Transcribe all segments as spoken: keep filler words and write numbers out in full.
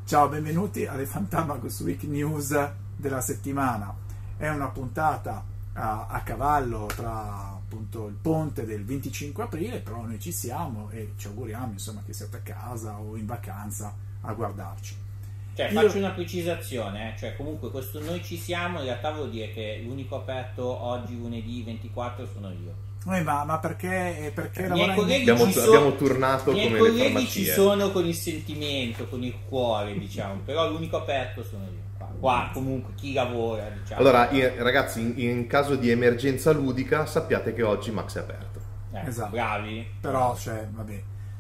Ciao, benvenuti alle Phantamagos Week News della settimana. È una puntata a, a cavallo tra appunto il ponte del venticinque aprile, però noi ci siamo e ci auguriamo insomma che siate a casa o in vacanza a guardarci. Cioè, Io... faccio una precisazione, eh? Cioè comunque questo noi ci siamo in realtà vuol dire che l'unico aperto oggi lunedì ventiquattro sono io. Eh, ma, ma perché, perché miei colleghi abbiamo, ci abbiamo sono, turnato miei come colleghi le farmacie. ci sono con il sentimento, con il cuore, diciamo, però l'unico aperto sono io. Qua, qua comunque chi lavora, diciamo. Allora, in, ragazzi, in, in caso di emergenza ludica, sappiate che oggi Max è aperto. Eh, esatto. Bravi. Però, cioè, vabbè,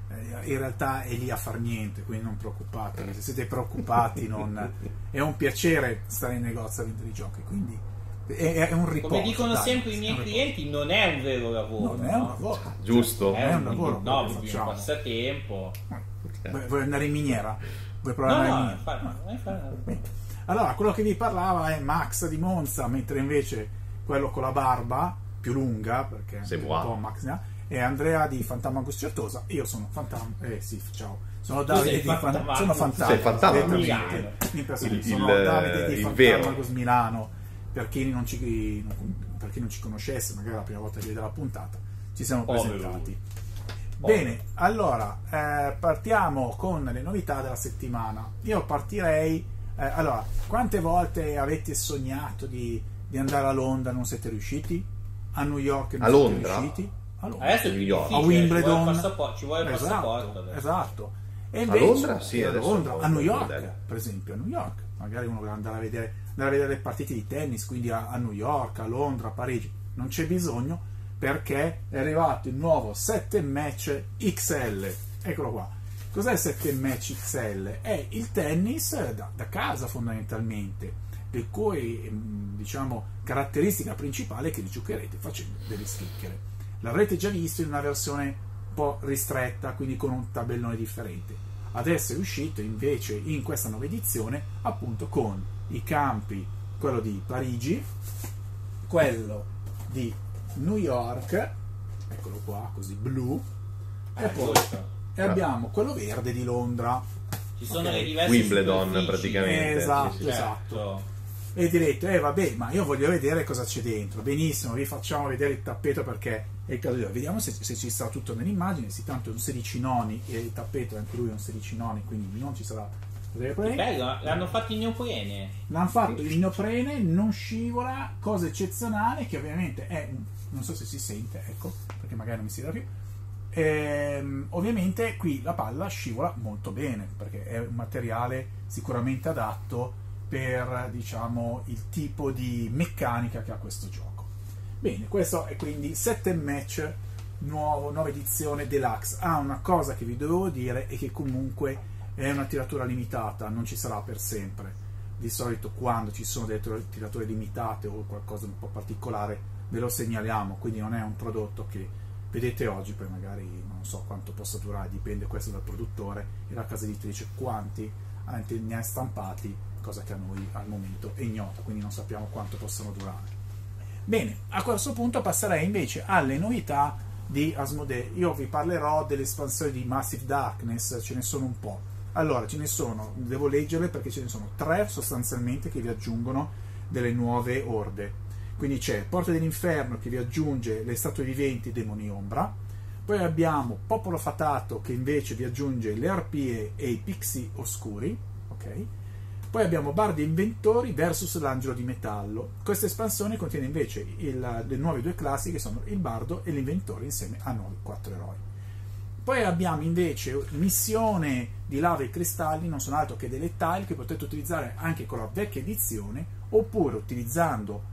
in realtà è lì a far niente, quindi non preoccupatevi. Se siete preoccupati, non... è un piacere stare in negozio a vendere i giochi, quindi è, è un riposo. Come dicono dai, sempre i miei clienti, non è un vero lavoro. Non è un lavoro. No? Giusto. È, è un, un lavoro. No, Lo un facciamo. passatempo. Vuoi, vuoi andare in miniera? Vuoi provare No, a no, andare in no, miniera? no, no. Allora, quello che vi parlava è Max di Monza, mentre invece quello con la barba più lunga, perché Sei un buono. po' Max ne ha, è Andrea di Fantamagus Certosa. Io sono Fantam... Eh sì, ciao. Sono Davide di Fan... sono Fantam... Sei Fantamagus. In persona. Il- Sono il- Davide di il Fantamagus Milano. Per chi non ci, per chi non ci conoscesse, magari la prima volta che vede la puntata, ci siamo presentati. Oh, Bene, allora eh, partiamo con le novità della settimana. Io partirei. Eh, allora, quante volte avete sognato di, di andare a Londra e non siete riusciti? A New York e non A siete Londra? riusciti? A Londra. Adesso è più New York. difficile, A Wimbledon. ci vuole il passaporto, ci vuole il Esatto, passaporto adesso. esatto. E A invece, Londra? Sì, a, adesso Londra, un po' a New un po' York, modello. per esempio, a New York. Magari uno vuole andare a vedere, andare a vedere le partite di tennis, quindi a, a New York, a Londra, a Parigi. Non c'è bisogno perché è arrivato il nuovo sette match X L. Eccolo qua. Cos'è il sette match X L? È il tennis da, da casa fondamentalmente, le cui diciamo caratteristica principale è che li giocherete facendo delle schicchere. L'avrete già visto in una versione un po' ristretta, quindi con un tabellone differente. Adesso è uscito invece in questa nuova edizione appunto con i campi, quello di Parigi, quello di New York, eccolo qua, così blu, e Eh, poi giusto. e abbiamo quello verde di Londra. Ci sono Ok. le diverse Wimbledon, superfici. praticamente. Esatto, Sì, sì, sì. esatto. E direte, eh vabbè, ma io voglio vedere cosa c'è dentro. Benissimo, vi facciamo vedere il tappeto perché è il caso di... Vediamo se, se ci sta tutto nell'immagine. Sì, tanto è un sedici noni e il tappeto anche lui è un sedici noni, quindi non ci sarà... Che bello, l'hanno fatto in neoprene. L'hanno fatto in neoprene, non scivola, cosa eccezionale che ovviamente è... Non so se si sente, ecco, perché magari non mi si vede più. Ehm, ovviamente qui la palla scivola molto bene perché è un materiale sicuramente adatto per diciamo il tipo di meccanica che ha questo gioco. Bene, questo è quindi sette match nuovo, nuova edizione deluxe. Ah, una cosa che vi dovevo dire è che comunque è una tiratura limitata, non ci sarà per sempre. Di solito quando ci sono delle tirature limitate o qualcosa di un po' particolare ve lo segnaliamo, quindi non è un prodotto che vedete oggi, poi magari non so quanto possa durare, dipende questo dal produttore e la casa editrice quanti ne ha stampati, cosa che a noi al momento è ignota, quindi non sappiamo quanto possano durare. Bene, a questo punto passerei invece alle novità di Asmodee. Io vi parlerò dell'espansione di Massive Darkness, ce ne sono un po'. Allora, ce ne sono, devo leggerle perché ce ne sono tre sostanzialmente che vi aggiungono delle nuove orde. Quindi c'è Porte dell'Inferno che vi aggiunge le statue viventi demoni ombra, poi abbiamo Popolo Fatato che invece vi aggiunge le arpie e i pixie oscuri, ok? Poi abbiamo Bardi e Inventori versus l'Angelo di Metallo. Questa espansione contiene invece il, le nuove due classi che sono il Bardo e l'Inventore insieme a nuovi quattro eroi. Poi abbiamo invece Missione di Lava e Cristalli, non sono altro che delle tile che potete utilizzare anche con la vecchia edizione oppure utilizzando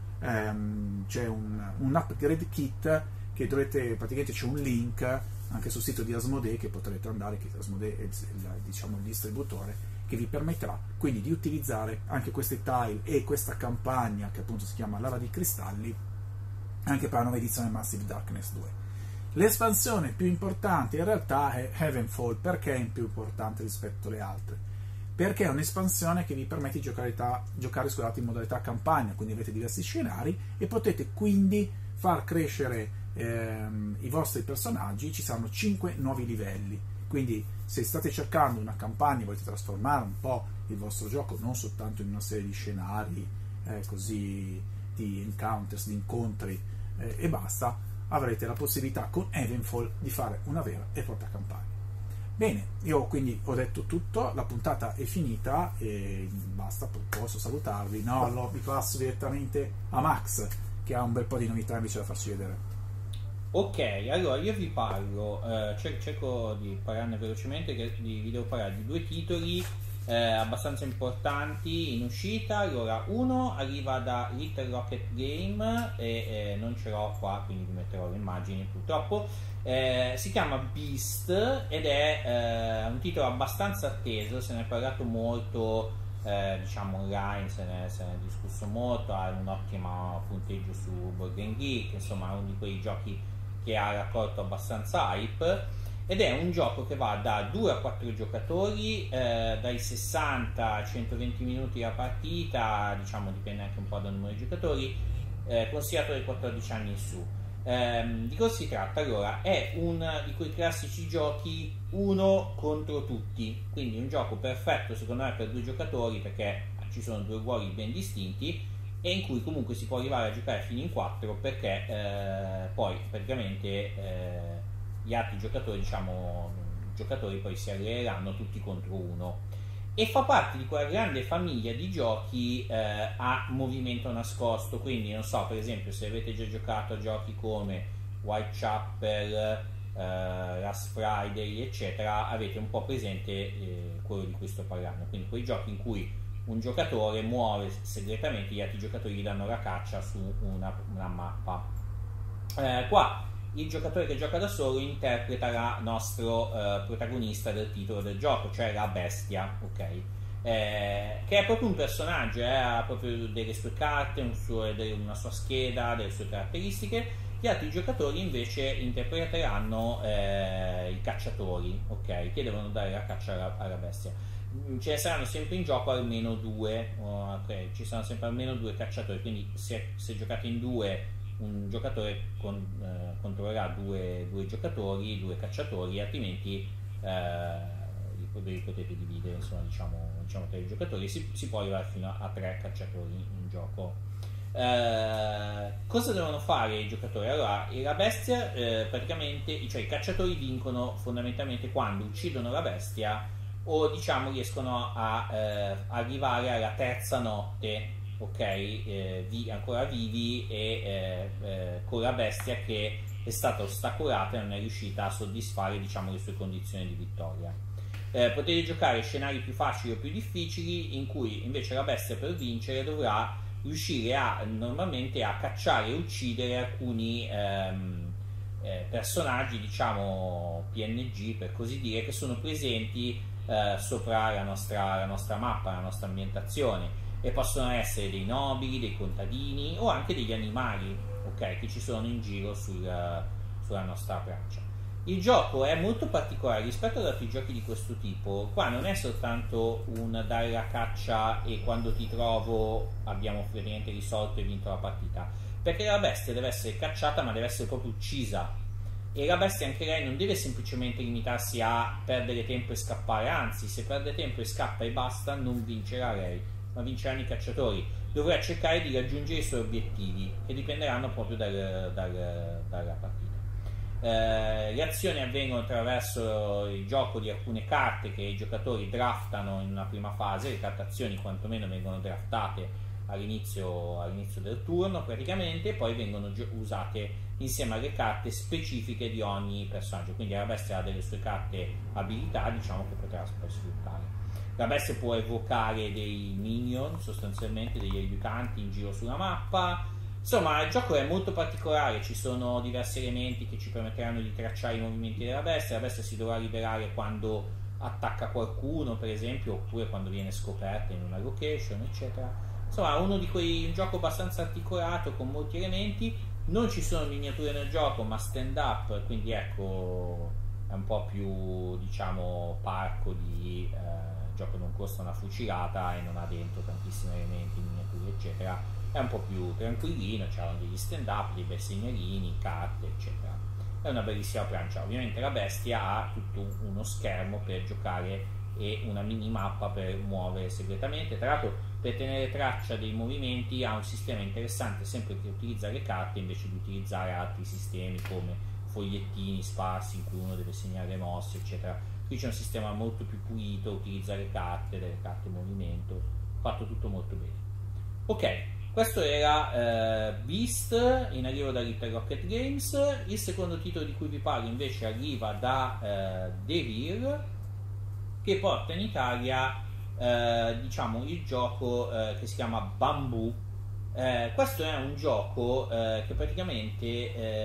Um, c'è un, un upgrade kit che dovrete, praticamente c'è un link anche sul sito di Asmodee che potrete andare, che Asmodee è il, il, diciamo, il distributore che vi permetterà quindi di utilizzare anche queste tile e questa campagna che appunto si chiama Lava di Cristalli anche per la nuova edizione Massive Darkness due. L'espansione più importante in realtà è Heavenfall. Perché è più importante rispetto alle altre? Perché è un'espansione che vi permette di giocare, giocare scusate, in modalità campagna, quindi avete diversi scenari e potete quindi far crescere ehm, i vostri personaggi. Ci saranno cinque nuovi livelli, Quindi se state cercando una campagna, volete trasformare un po' il vostro gioco non soltanto in una serie di scenari eh, così di encounters, di incontri eh, e basta, avrete la possibilità con Evenfall di fare una vera e propria campagna. Bene, io quindi ho detto tutto, la puntata è finita e basta, posso salutarvi. No, allora vi passo direttamente a Max, che ha un bel po' di novità invece da farci vedere. Ok, allora io vi parlo, eh, cerco di parlarne velocemente, che vi devo parlare di due titoli eh, abbastanza importanti in uscita. Allora, uno arriva da Little Rocket Game e eh, non ce l'ho qua, quindi vi metterò le immagini purtroppo. Eh, si chiama Beast ed è eh, un titolo abbastanza atteso, se ne è parlato molto eh, diciamo online, se ne, se ne è discusso molto, ha un ottimo punteggio su Board Game Geek, insomma è uno di quei giochi che ha raccolto abbastanza hype ed è un gioco che va da due a quattro giocatori, eh, dai sessanta a centoventi minuti la partita, diciamo dipende anche un po' dal numero di giocatori, eh, consigliato dai quattordici anni in su. Eh, di cosa si tratta? Allora, è uno di quei classici giochi uno contro tutti, quindi un gioco perfetto secondo me per due giocatori, perché ci sono due ruoli ben distinti e in cui comunque si può arrivare a giocare fino in quattro, perché eh, poi praticamente eh, gli altri giocatori, diciamo giocatori poi si alleneranno tutti contro uno, e fa parte di quella grande famiglia di giochi eh, a movimento nascosto. Quindi non so, per esempio, se avete già giocato a giochi come Whitechapel, eh, Last Friday eccetera, avete un po' presente eh, quello di cui sto parlando, quindi quei giochi in cui un giocatore muove segretamente, gli altri giocatori gli danno la caccia su una, una mappa. Eh, qua il giocatore che gioca da solo interpreta il nostro eh, protagonista del titolo del gioco, cioè la bestia, ok? Eh, che è proprio un personaggio, eh, ha proprio delle sue carte, un suo, una sua scheda, delle sue caratteristiche. Gli altri giocatori invece interpreteranno eh, i cacciatori, ok? Che devono dare la caccia alla, alla bestia. Ce ne saranno sempre in gioco almeno due, okay, ci saranno sempre almeno due cacciatori, quindi se, se giocate in due un giocatore con, eh, controllerà due, due giocatori, due cacciatori, altrimenti eh, li potete dividere, insomma, diciamo, diciamo tra i giocatori, si, si può arrivare fino a, a tre cacciatori in, in gioco. Eh, cosa devono fare i giocatori? Allora, la bestia eh, praticamente, cioè i cacciatori vincono fondamentalmente quando uccidono la bestia o diciamo riescono a eh, arrivare alla terza notte, ok, eh, vi, ancora vivi e eh, eh, con la bestia che è stata ostacolata e non è riuscita a soddisfare, diciamo, le sue condizioni di vittoria. Eh, potete giocare scenari più facili o più difficili, in cui invece la bestia per vincere dovrà riuscire a normalmente a cacciare e uccidere alcuni ehm, eh, personaggi, diciamo P N G per così dire, che sono presenti Eh, sopra la nostra, la nostra mappa, la nostra ambientazione, e possono essere dei nobili, dei contadini o anche degli animali, ok, che ci sono in giro sul, sulla nostra plancia. Il gioco è molto particolare rispetto ad altri giochi di questo tipo. Qua non è soltanto un dare la caccia e quando ti trovo abbiamo praticamente risolto e vinto la partita, perché la bestia deve essere cacciata ma deve essere proprio uccisa. E la bestia anche lei non deve semplicemente limitarsi a perdere tempo e scappare, anzi, se perde tempo e scappa e basta non vincerà lei, ma vinceranno i cacciatori. Dovrà cercare di raggiungere i suoi obiettivi, che dipenderanno proprio dal, dal, dalla partita. Eh, le azioni avvengono attraverso il gioco di alcune carte che i giocatori draftano in una prima fase. Le carte azioni quantomeno vengono draftate all'inizio, all'inizio del turno praticamente, e poi vengono gio- usate insieme alle carte specifiche di ogni personaggio. Quindi la bestia ha delle sue carte abilità, diciamo, che potrà poi sfruttare. La bestia può evocare dei minion, sostanzialmente degli aiutanti in giro sulla mappa. Insomma, il gioco è molto particolare, ci sono diversi elementi che ci permetteranno di tracciare i movimenti della bestia. La bestia si dovrà liberare quando attacca qualcuno, per esempio, oppure quando viene scoperta in una location, eccetera. Insomma, uno di quei un gioco abbastanza articolato con molti elementi. Non ci sono miniature nel gioco, ma stand up, quindi ecco, è un po' più, diciamo, parco di eh, gioco, non costa una fucilata e non ha dentro tantissimi elementi, miniature eccetera. È un po' più tranquillino, c'erano degli stand up, dei bei segnalini, carte eccetera. è una bellissima plancia. Ovviamente la bestia ha tutto uno schermo per giocare e una minimappa per muovere segretamente. Tra l'altro, per tenere traccia dei movimenti ha un sistema interessante, sempre che utilizza le carte invece di utilizzare altri sistemi come fogliettini sparsi in cui uno deve segnare mosse, eccetera. Qui c'è un sistema molto più pulito, utilizza le carte, delle carte movimento, fatto tutto molto bene. Ok, questo era uh, Beast, in arrivo da Little Rocket Games. Il secondo titolo di cui vi parlo invece arriva da uh, Devir, che porta in Italia uh, diciamo il gioco uh, che si chiama Bamboo. Uh, questo è un gioco uh, che praticamente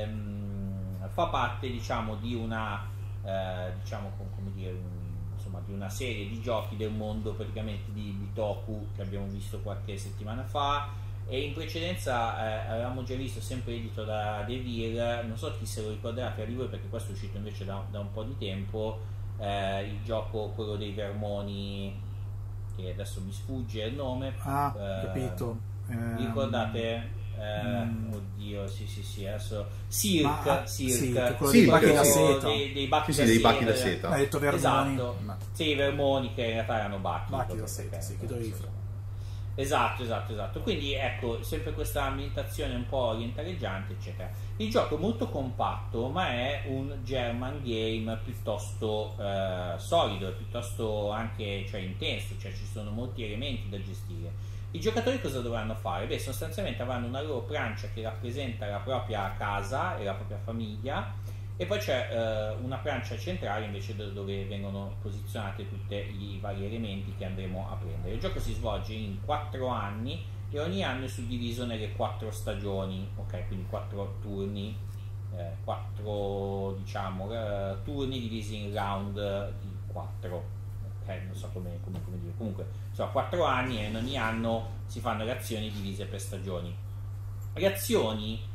um, fa parte diciamo di una uh, diciamo come dire un, insomma di una serie di giochi del mondo praticamente di, di Toku che abbiamo visto qualche settimana fa, e in precedenza eh, avevamo già visto, sempre edito da Devir, non so chi se lo ricorderà tra di voi perché questo è uscito invece da, da un po' di tempo, eh, il gioco quello dei vermoni che adesso mi sfugge il nome. Ah, eh, capito. Vi ricordate? Eh, mm. Oddio, sì sì sì, adesso Silk, Ma, Silk, sì, quello Sì, dei bacchi da quello- seta. dei, dei bacchi Sì, da sì, dei seta. bacchi da seta. Hai detto vermoni. Esatto, Ma- sì, i vermoni che in realtà erano bacchi. Bacchi proprio da seta, perché- sì, che dovevi fare. Esatto, esatto, esatto. Quindi ecco, sempre questa ambientazione un po' orientaleggiante, eccetera. Il gioco è molto compatto, ma è un German game piuttosto eh, solido, piuttosto anche cioè, intenso, cioè ci sono molti elementi da gestire. I giocatori cosa dovranno fare? Beh, sostanzialmente avranno una loro plancia che rappresenta la propria casa e la propria famiglia, e poi c'è eh, una plancia centrale invece dove vengono posizionati tutti i vari elementi che andremo a prendere. Il gioco si svolge in quattro anni e ogni anno è suddiviso nelle quattro stagioni, ok? Quindi quattro turni, eh, quattro diciamo eh, turni divisi in round di quattro, ok? Non so come, come, come dire. Comunque, insomma, quattro anni e in ogni anno si fanno le azioni divise per stagioni. Le azioni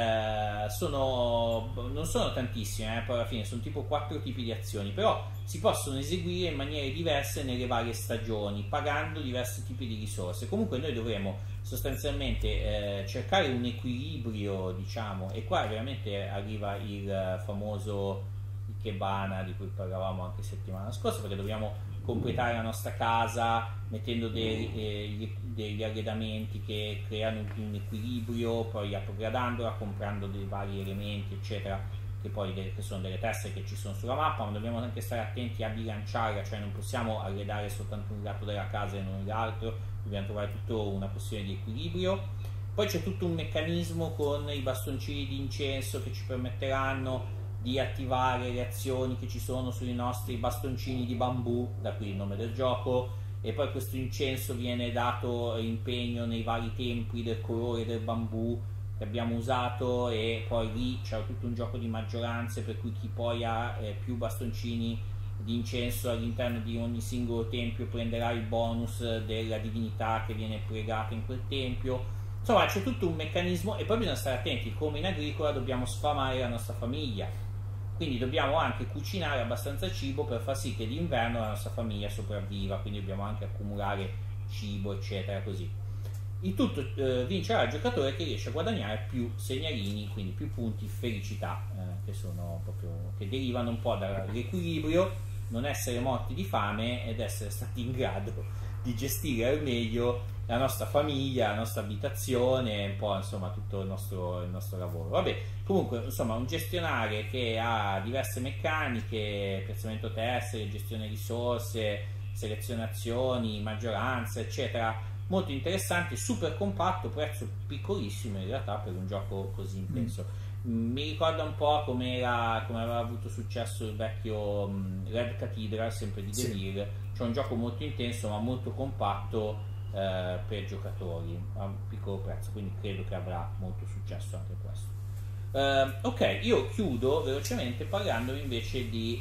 Eh, sono non sono tantissime, eh, poi alla fine sono tipo quattro tipi di azioni, però si possono eseguire in maniere diverse nelle varie stagioni pagando diversi tipi di risorse. Comunque noi dovremo sostanzialmente eh, cercare un equilibrio, diciamo, e qua veramente arriva il famoso Ikebana di cui parlavamo anche settimana scorsa, perché dobbiamo completare la nostra casa mettendo dei, eh, degli arredamenti che creano un equilibrio, poi upgradandola, comprando dei vari elementi eccetera, che poi de- che sono delle tessere che ci sono sulla mappa, ma dobbiamo anche stare attenti a bilanciarla, cioè non possiamo arredare soltanto un lato della casa e non l'altro, dobbiamo trovare tutta una questione di equilibrio. Poi c'è tutto un meccanismo con i bastoncini di incenso che ci permetteranno di attivare le azioni che ci sono sui nostri bastoncini di bambù, da qui il nome del gioco, e poi questo incenso viene dato impegno nei vari templi del colore del bambù che abbiamo usato, e poi lì c'è tutto un gioco di maggioranze per cui chi poi ha eh, più bastoncini di incenso all'interno di ogni singolo tempio prenderà il bonus della divinità che viene pregata in quel tempio. Insomma, c'è tutto un meccanismo, e poi bisogna stare attenti, come in agricola dobbiamo sfamare la nostra famiglia, quindi dobbiamo anche cucinare abbastanza cibo per far sì che d'inverno la nostra famiglia sopravviva, quindi dobbiamo anche accumulare cibo eccetera, così il tutto eh, vincerà il giocatore che riesce a guadagnare più segnalini, quindi più punti felicità, eh, che sono proprio che derivano un po' dall'equilibrio, non essere morti di fame ed essere stati in grado di gestire al meglio la nostra famiglia, la nostra abitazione, un po' insomma tutto il nostro, il nostro lavoro. Vabbè, comunque insomma un gestionale che ha diverse meccaniche, piazzamento tessere, gestione risorse, selezione azioni, maggioranza eccetera, molto interessante, super compatto, prezzo piccolissimo in realtà per un gioco così intenso. Mm. Mi ricorda un po' come, era, come aveva avuto successo il vecchio um, Red Cathedral, sempre di Devir, sì. Cioè un gioco molto intenso ma molto compatto eh, per giocatori a un piccolo prezzo, quindi credo che avrà molto successo anche questo. Uh, ok, io chiudo velocemente parlandovi invece di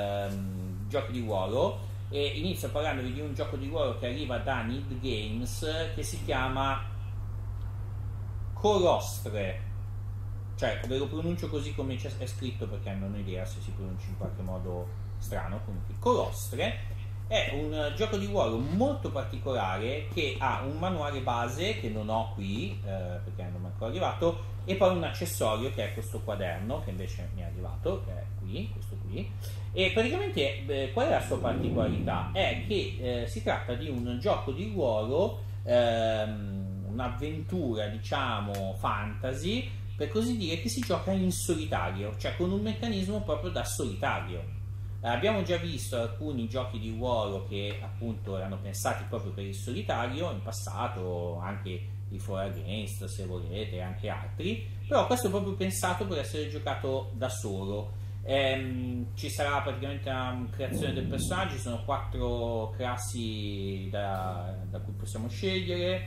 uh, giochi di ruolo, e inizio parlandovi di un gioco di ruolo che arriva da Need Games che si chiama Colostre, cioè ve lo pronuncio così come è scritto perché non ho idea se si pronuncia in qualche modo strano, comunque Colostre. È un gioco di ruolo molto particolare che ha un manuale base che non ho qui eh, perché non mi è ancora arrivato, e poi un accessorio che è questo quaderno che invece mi è arrivato, che è qui, questo qui. E praticamente eh, qual è la sua particolarità? È che eh, si tratta di un gioco di ruolo, ehm, un'avventura diciamo fantasy, per così dire, che si gioca in solitario, cioè con un meccanismo proprio da solitario. Eh, abbiamo già visto alcuni giochi di ruolo che appunto erano pensati proprio per il solitario in passato, anche i For Against se volete, e anche altri, però questo è proprio pensato per essere giocato da solo. Ehm, ci sarà praticamente una creazione del personaggio, ci sono quattro classi da, da cui possiamo scegliere,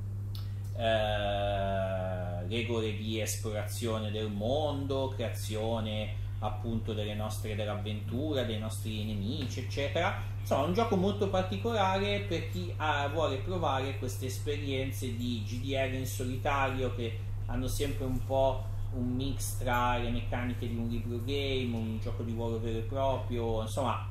eh, regole di esplorazione del mondo, creazione appunto delle nostre dell'avventura, dei nostri nemici eccetera. Insomma, è un gioco molto particolare per chi ha, vuole provare queste esperienze di G D R in solitario che hanno sempre un po' un mix tra le meccaniche di un libro game, un gioco di ruolo vero e proprio, insomma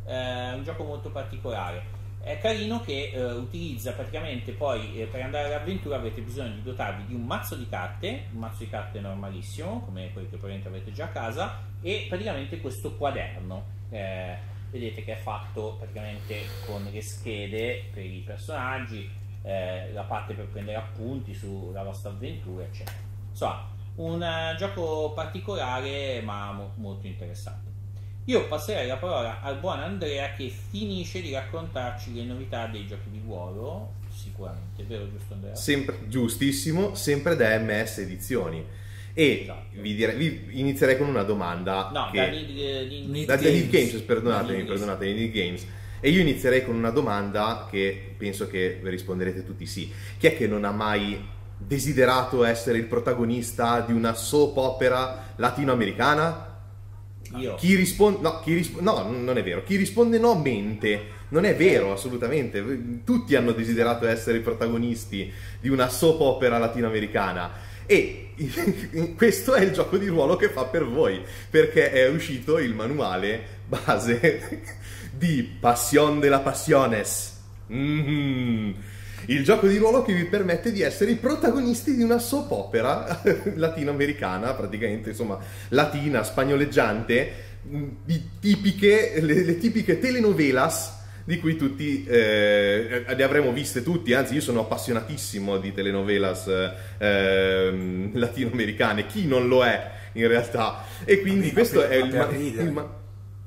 è un gioco molto particolare. È carino che eh, utilizza praticamente poi eh, per andare all'avventura avete bisogno di dotarvi di un mazzo di carte, un mazzo di carte normalissimo come quelli che probabilmente avete già a casa, e praticamente questo quaderno eh, vedete che è fatto praticamente con le schede per i personaggi, eh, la parte per prendere appunti sulla vostra avventura eccetera. Insomma, un uh, gioco particolare ma mo- molto interessante. Io passerei la parola al buon Andrea che finisce di raccontarci le novità dei giochi di ruolo, sicuramente, vero giusto Andrea? Sempre, giustissimo, sempre da M S Edizioni. E esatto. vi, dire, vi inizierei con una domanda. No, che... da Need, uh, Need da Games. Need Games, perdonatemi, Need perdonatemi, Need Games. E io inizierei con una domanda che penso che risponderete tutti sì. Chi è che non ha mai desiderato essere il protagonista di una soap opera latinoamericana? Io. Chi risponde no, chi risp- no, non è vero. Chi risponde no mente. Non è vero, assolutamente. Tutti hanno desiderato essere i protagonisti di una soap opera latinoamericana. E questo è il gioco di ruolo che fa per voi, perché è uscito il manuale base di Pasión de la Pasiones. Mm-hmm. Il gioco di ruolo che vi permette di essere i protagonisti di una soap opera latinoamericana, praticamente, insomma, latina, spagnoleggiante, di tipiche, le, le tipiche telenovelas di cui tutti eh, le avremo viste tutti, anzi io sono appassionatissimo di telenovelas eh, latinoamericane, chi non lo è in realtà, e quindi ma questo per, è ma il, per ma- ridere. il ma-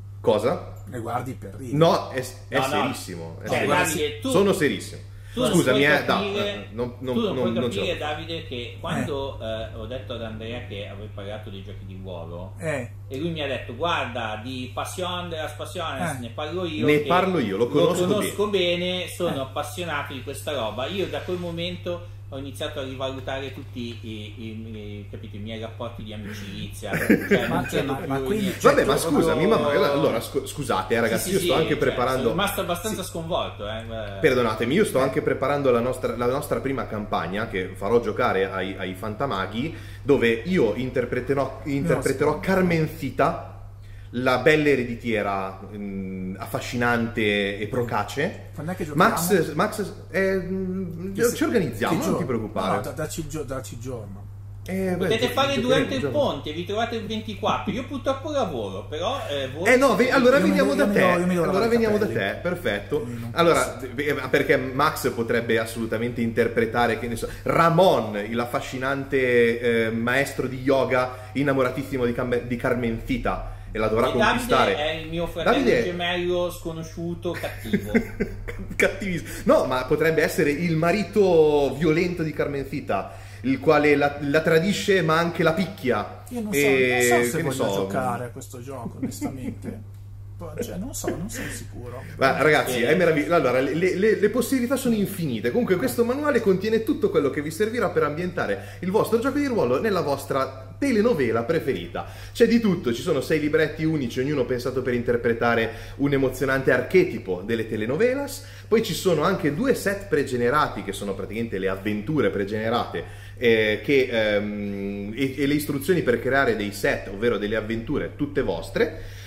cosa? Ne guardi per ridere. No, è, è No, no. serissimo, è Cioè, serissimo. Davide, tu- sono serissimo. Tu non Scusami, puoi eh, da, capire, eh, non, non, tu non, non, puoi non ce capire l'ho. Davide che quando eh, ho detto ad Andrea che avevo parlato dei giochi di ruolo Eh, e lui mi ha detto guarda di Passion de las Pasiones Eh. ne parlo io, Ne che parlo io, lo conosco conosco bene, sono Eh. appassionato di questa roba. Io da quel momento ho iniziato a rivalutare tutti i, i, i, capito, i miei rapporti di amicizia, cioè, Ma- non chiedo ma- più ma quindi- niente. Vabbè, ma Cioè, scusami, ma proprio- allora scu- scusate, eh, ragazzi, Sì, sì, io sto sì, anche cioè, preparando. sono rimasto abbastanza Sì. sconvolto eh. Perdonatemi, io sto anche preparando la nostra, la nostra prima campagna che farò giocare ai, ai Fantamaghi, dove io interpreterò, interpreterò No, sì. Carmencita, la bella ereditiera mh, affascinante e procace. quando è che giochiamo? Max, Max eh, mh, Che se- ci organizziamo, che non giorno? ti preoccupare. No, da- dacci il gio- dacci il giorno. Eh, beh, Potete gio- fare giocheremo, durante il giocheremo. ponte, vi trovate il ventiquattro. Io purtroppo lavoro, però eh, voi... Eh no, ve- allora Io mi veniamo do- da io mi te. do- io mi do Allora lavare i veniamo da capelli. te, perfetto. Quindi non Allora, eh, perché Max potrebbe assolutamente interpretare, che ne so, Ramon, il affascinante eh, maestro di yoga, innamoratissimo di, Cam- di Carmencita, e la dovrà E Davide conquistare. è il mio fratello Davide- gemello sconosciuto, cattivo. Cattivissimo. No, ma potrebbe essere il marito violento di Carmencita, il quale la, la tradisce ma anche la picchia. Io non so, E- non so se che ne voglio so. giocare a questo gioco, onestamente. Poi, cioè, non so, non sono sicuro. Ma ragazzi, Eh. è meraviglioso. Allora, le, le- le possibilità sono infinite. Comunque, questo manuale contiene tutto quello che vi servirà per ambientare il vostro gioco di ruolo nella vostra telenovela preferita. C'è di tutto, ci sono sei libretti unici, ognuno pensato per interpretare un emozionante archetipo delle telenovelas. Poi ci sono anche due set pregenerati, che sono praticamente le avventure pregenerate. Eh, che, ehm, e, e le istruzioni per creare dei set, ovvero delle avventure tutte vostre.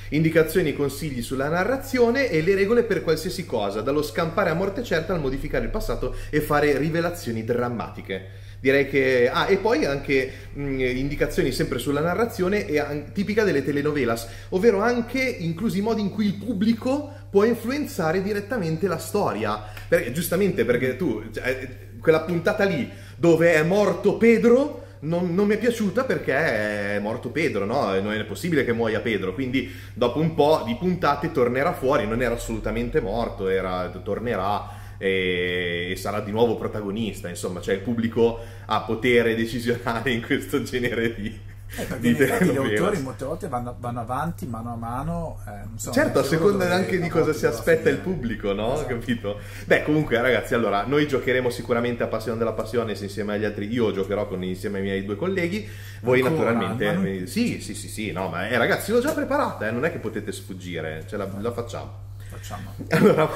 indicazioni e consigli sulla narrazione e le regole per qualsiasi cosa, dallo scampare a morte certa al modificare il passato e fare rivelazioni drammatiche. Direi che... Ah, e poi anche mh, indicazioni sempre sulla narrazione e an- tipica delle telenovelas, ovvero anche inclusi i modi in cui il pubblico può influenzare direttamente la storia. Perché, giustamente, perché tu, cioè, quella puntata lì dove è morto Pedro... Non, non mi è piaciuta perché è morto Pedro, no? Non è possibile che muoia Pedro, quindi dopo un po' di puntate tornerà fuori, non era assolutamente morto, era, tornerà e, e sarà di nuovo protagonista, insomma, cioè il pubblico ha potere decisionale in questo genere di... Eh, perché in effetti gli autori molte volte vanno, vanno avanti mano a mano, eh, non so, certo, a seconda anche di cosa si aspetta il finire. pubblico, no? Esatto. Capito? Beh, comunque ragazzi, allora noi giocheremo sicuramente a Passione della Passione insieme agli altri, io giocherò con, insieme ai miei due colleghi, voi Ancora, naturalmente ma non... sì, sì, sì, sì, no, ma eh, ragazzi l'ho già preparata, eh, non è che potete sfuggire, ce la, la facciamo. Facciamo. Allora,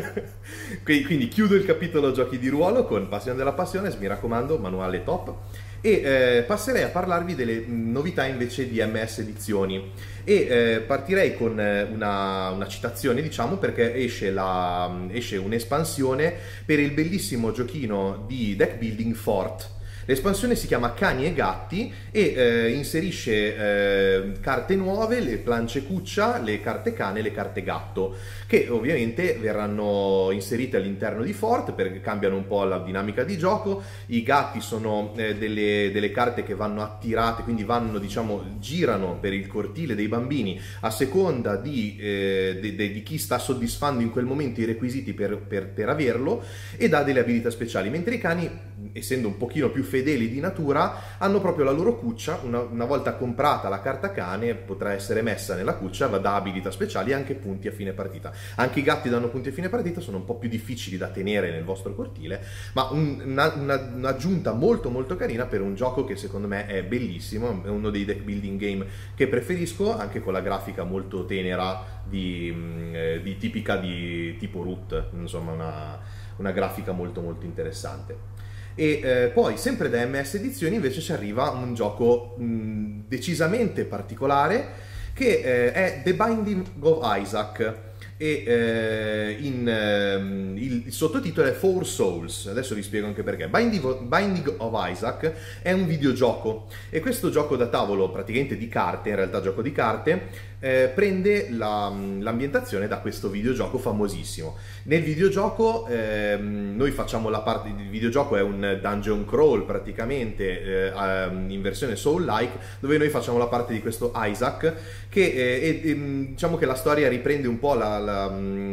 quindi chiudo il capitolo giochi di ruolo con Passione della Passione, mi raccomando, manuale top. E eh, passerei a parlarvi delle novità invece di M S Edizioni e eh, partirei con una, una citazione, diciamo, perché esce, la, esce un'espansione per il bellissimo giochino di deck building Fort. L'espansione si chiama Cani e Gatti e eh, inserisce eh, carte nuove, le plance cuccia, le carte cane e le carte gatto, che ovviamente verranno inserite all'interno di Fort perché cambiano un po' la dinamica di gioco. I gatti sono eh, delle, delle carte che vanno attirate, quindi vanno, diciamo, girano per il cortile dei bambini a seconda di, eh, de, de, di chi sta soddisfando in quel momento i requisiti per, per, per averlo, e dà delle abilità speciali, mentre i cani, essendo un pochino più fedeli di natura, hanno proprio la loro cuccia. Una, una volta comprata la carta cane potrà essere messa nella cuccia, va da abilità speciali e anche punti a fine partita. Anche i gatti danno punti a fine partita, sono un po' più difficili da tenere nel vostro cortile, ma un, una, una, un'aggiunta molto molto carina per un gioco che secondo me è bellissimo, è uno dei deck building game che preferisco, anche con la grafica molto tenera di, di tipica di tipo Root, insomma una, una grafica molto molto interessante. E eh, poi sempre da M S Edizioni invece ci arriva un gioco mh, decisamente particolare che eh, è The Binding of Isaac e eh, in, eh, il, il sottotitolo è Four Souls. Adesso vi spiego anche perché. Binding of, Binding of Isaac è un videogioco e questo gioco da tavolo, praticamente di carte, in realtà gioco di carte, eh, prende la, l'ambientazione da questo videogioco famosissimo. Nel videogioco eh, noi facciamo la parte, il videogioco è un dungeon crawl praticamente eh, in versione soul-like, dove noi facciamo la parte di questo Isaac che eh, e, e, diciamo che la storia riprende un po' la, la,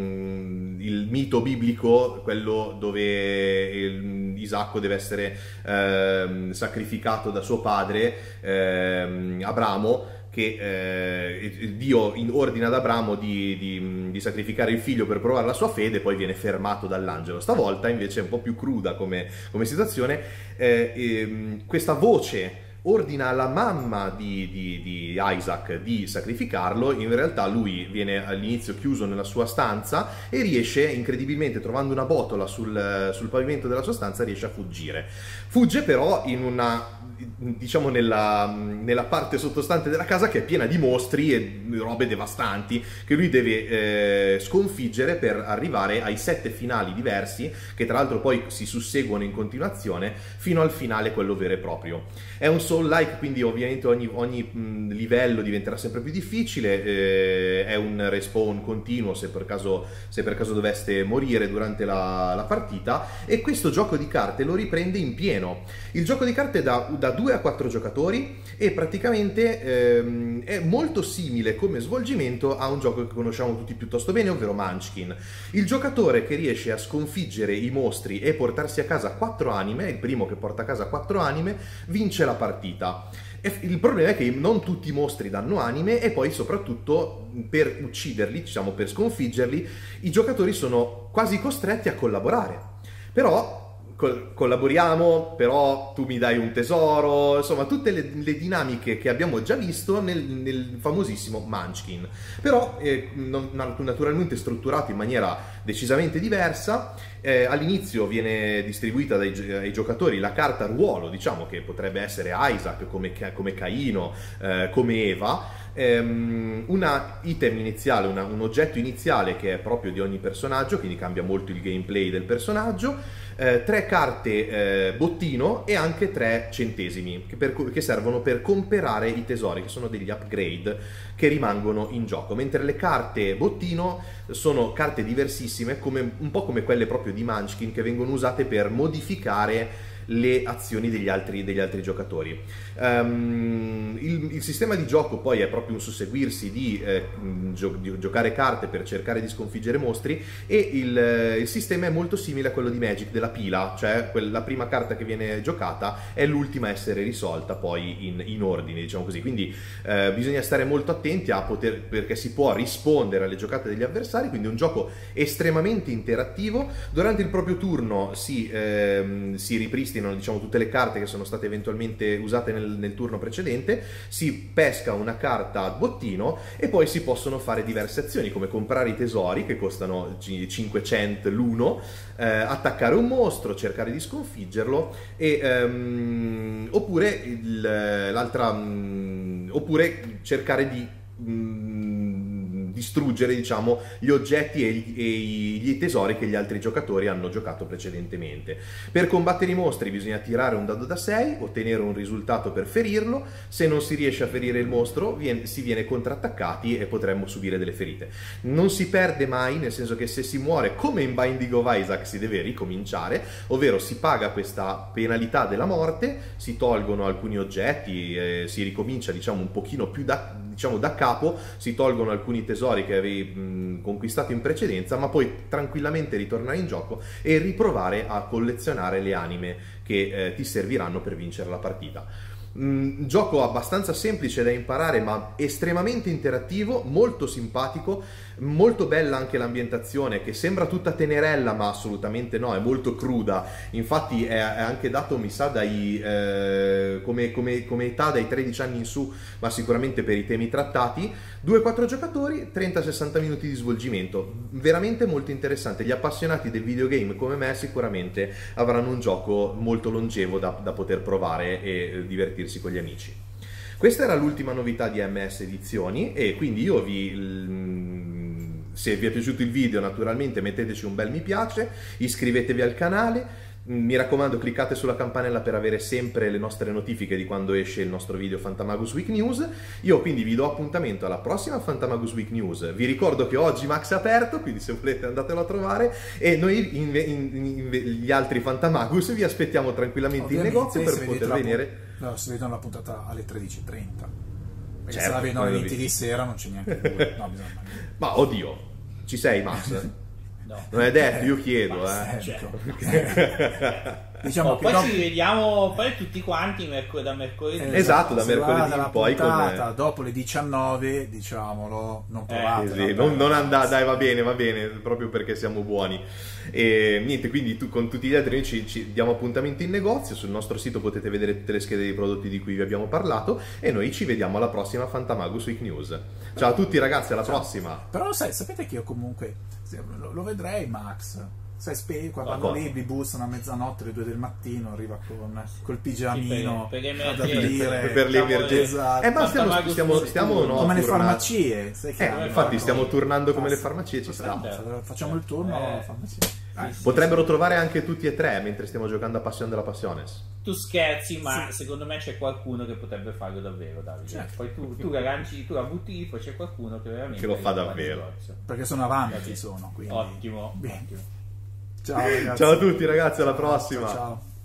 il mito biblico, quello dove il, Isacco deve essere eh, sacrificato da suo padre eh, Abramo, che eh, Dio ordina ad Abramo di, di, di sacrificare il figlio per provare la sua fede, poi viene fermato dall'angelo. Stavolta invece è un po' più cruda come, come situazione. Eh, eh, questa voce ordina alla mamma di, di, di Isaac di sacrificarlo. In realtà lui viene all'inizio chiuso nella sua stanza e riesce, incredibilmente, trovando una botola sul, sul pavimento della sua stanza, riesce a fuggire. Fugge però in una, diciamo, nella, nella parte sottostante della casa che è piena di mostri e robe devastanti che lui deve eh, sconfiggere per arrivare ai sette finali diversi, che tra l'altro poi si susseguono in continuazione fino al finale, quello vero e proprio. È un soul-like, quindi ovviamente ogni, ogni mh, livello diventerà sempre più difficile, eh, è un respawn continuo se per caso, se per caso doveste morire durante la, la partita, e questo gioco di carte lo riprende in pieno. Il gioco di carte è da, da due a quattro giocatori e praticamente ehm, è molto simile come svolgimento a un gioco che conosciamo tutti piuttosto bene, ovvero Munchkin. Il giocatore che riesce a sconfiggere i mostri e portarsi a casa quattro anime, il primo che porta a casa quattro anime, vince la partita. E il problema è che non tutti i mostri danno anime e poi soprattutto per ucciderli, diciamo per sconfiggerli, i giocatori sono quasi costretti a collaborare. Però collaboriamo, però tu mi dai un tesoro, insomma tutte le, le dinamiche che abbiamo già visto nel, nel famosissimo Munchkin, però eh, non, naturalmente strutturato in maniera decisamente diversa. Eh, all'inizio viene distribuita dai, ai giocatori la carta ruolo, diciamo che potrebbe essere Isaac come, come Caino, eh, come Eva, ehm, una item iniziale, una, un oggetto iniziale che è proprio di ogni personaggio, quindi cambia molto il gameplay del personaggio, eh, tre carte eh, bottino e anche tre centesimi che, per, che servono per comperare i tesori, che sono degli upgrade che rimangono in gioco, mentre le carte bottino sono carte diversissime, come, un po' come quelle proprio di Munchkin, che vengono usate per modificare le azioni degli altri, degli altri giocatori. Um, il, il sistema di gioco poi è proprio un susseguirsi di, eh, gio, di giocare carte per cercare di sconfiggere mostri, e il, il sistema è molto simile a quello di Magic della pila, cioè la prima carta che viene giocata è l'ultima a essere risolta poi in, in ordine, diciamo così. Quindi eh, bisogna stare molto attenti a poter, perché si può rispondere alle giocate degli avversari, quindi un gioco estremamente interattivo. Durante il proprio turno si, ehm, si ripristina, diciamo, tutte le carte che sono state eventualmente usate nel, nel turno precedente, si pesca una carta a bottino e poi si possono fare diverse azioni, come comprare i tesori che costano cinquecento l'uno, eh, attaccare un mostro, cercare di sconfiggerlo, e, ehm, oppure il, l'altra mh, oppure cercare di mh, distruggere, diciamo, gli oggetti e gli, e gli tesori che gli altri giocatori hanno giocato precedentemente. Per combattere i mostri bisogna tirare un dado da sei, ottenere un risultato per ferirlo. Se non si riesce a ferire il mostro, viene, si viene contrattaccati e potremmo subire delle ferite. Non si perde mai, nel senso che se si muore, come in Binding of Isaac, si deve ricominciare, ovvero si paga questa penalità della morte, si tolgono alcuni oggetti, eh, si ricomincia, diciamo, un pochino più da, diciamo, da capo, si tolgono alcuni tesori che avevi mh, conquistato in precedenza, ma poi tranquillamente ritornare in gioco e riprovare a collezionare le anime che eh, ti serviranno per vincere la partita. Un gioco abbastanza semplice da imparare, ma estremamente interattivo, molto simpatico, molto bella anche l'ambientazione, che sembra tutta tenerella ma assolutamente no, è molto cruda. Infatti è, è anche dato, mi sa, dai, eh, come, come, come età dai tredici anni in su, ma sicuramente per i temi trattati. due quattro giocatori, trenta sessanta minuti di svolgimento, veramente molto interessante. Gli appassionati del videogame come me sicuramente avranno un gioco molto longevo da, da poter provare e divertirsi con gli amici. Questa era l'ultima novità di A M S Edizioni, e quindi io vi, se vi è piaciuto il video, naturalmente metteteci un bel mi piace, iscrivetevi al canale. Mi raccomando, cliccate sulla campanella per avere sempre le nostre notifiche di quando esce il nostro video Fantamagus Week News. Io quindi vi do appuntamento alla prossima Fantamagus Week News. Vi ricordo che oggi Max è aperto, quindi se volete andatelo a trovare, e noi in, in, in, gli altri Fantamagus vi aspettiamo tranquillamente in negozio per poter venire. No, si vedono la puntata alle tredici e trenta. Perché Certo, se la vedono alle quello venti lì. di sera non c'è neanche due. No, bisogna. Ma oddio, ci sei Max? No. Non è detto, io chiedo, Basta, eh. cioè. Diciamo Oh, che poi dopo, ci vediamo poi tutti quanti merc- da mercoledì. eh, Esatto, da se mercoledì guarda in la poi con- puntata dopo le diciannove, diciamolo, non provate. Sì, sì, non, non andate, dai, va bene, va bene, proprio perché siamo buoni. E niente, quindi tu, con tutti gli altri ci, ci diamo appuntamento in negozio. Sul nostro sito potete vedere tutte le schede dei prodotti di cui vi abbiamo parlato, e noi ci vediamo alla prossima Fantamagus Week News. Ciao a tutti ragazzi, alla prossima. Però sai, sapete che io comunque lo, lo vedrei Max. Sai, spe- quando Ma cosa? lì mi bussano a mezzanotte, alle due del mattino, arriva con col pigiamino Sì, per- per le ad emergenze. aprire. Per le emergenze. Esatto. Eh, ma stiamo, Fantamagus stiamo, Week stiamo News. no, Come le turna- farmacie, sai che Eh, hanno infatti fatto- stiamo turnando come le Basta. farmacie, ci sta. Basta, facciamo il turno Eh. alla farmacia. Sì, sì, Potrebbero sì. trovare anche tutti e tre mentre stiamo giocando a Passion della Passiones. Tu scherzi, ma secondo me c'è qualcuno che potrebbe farlo davvero, Davide. Certo. Poi tu, tu la lanci, tu la butti lì, poi c'è qualcuno che veramente Che lo fa fa il davvero. negozio. Perché sono avanti, sono, quindi. Ottimo, Bene. ottimo. Ciao ragazzi. Ciao a tutti ragazzi, alla prossima. Ciao.